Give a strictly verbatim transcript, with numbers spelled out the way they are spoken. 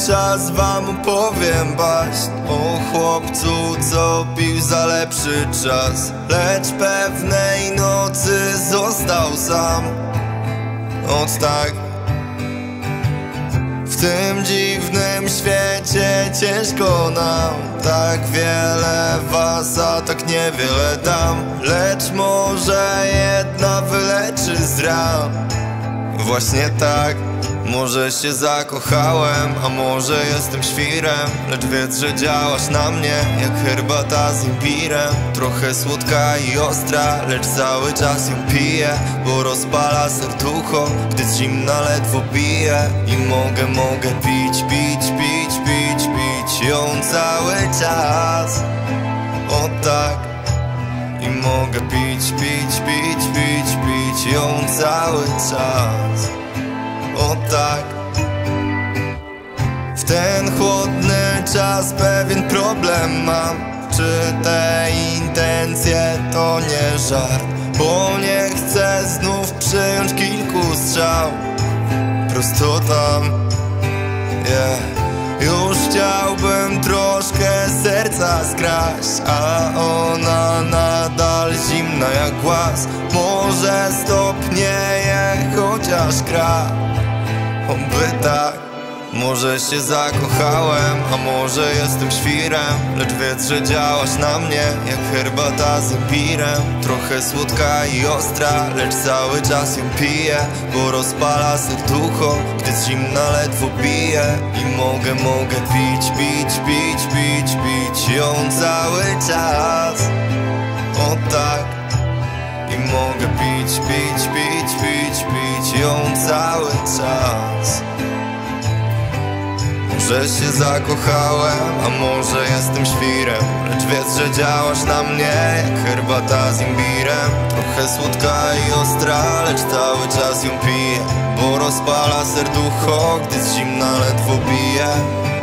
czas wam opowiem baśń o chłopcu, co pił za lepszy czas, lecz pewnej nocy został sam. Ot tak. W tym dziwnym świecie ciężko nam, tak wiele was, a tak niewiele dam, lecz może jedna wyleczy z ran. Właśnie tak. Może się zakochałem, a może jestem świrem, lecz wiedz, że działasz na mnie jak herbata z imbirem. Trochę słodka i ostra, lecz cały czas ją piję, bo rozpala serducho, gdy z zimna ledwo bije. I mogę, mogę pić, pić, pić, pić, pić ją cały czas. O tak. I mogę pić, pić, pić, pić, pić ją cały czas. O tak. W ten chłodny czas pewien problem mam. Czy te intencje to nie żart? Bo nie chcę znów przyjąć kilku strzał prosto tam, yeah. Już chciałbym troszkę serca skraść, a ona nadal zimna jak głaz. Może stopnieje, chociaż gra. Oby tak. Może się zakochałem, a może jestem świrem, lecz wiedz, że działasz na mnie jak herbata z imbirem. Trochę słodka i ostra, lecz cały czas ją piję, bo rozpala serducho, gdy z zimna ledwo bije. I mogę, mogę pić, pić, pić, pić, pić ją cały czas. O tak. I mogę pić, pić, pić, pić, pić ją cały czas. Może się zakochałem, a może jestem świrem, lecz wiedz, że działasz na mnie jak herbata z imbirem. Trochę słodka i ostra, lecz cały czas ją piję, bo rozpala serducho, gdy z zimna ledwo bije.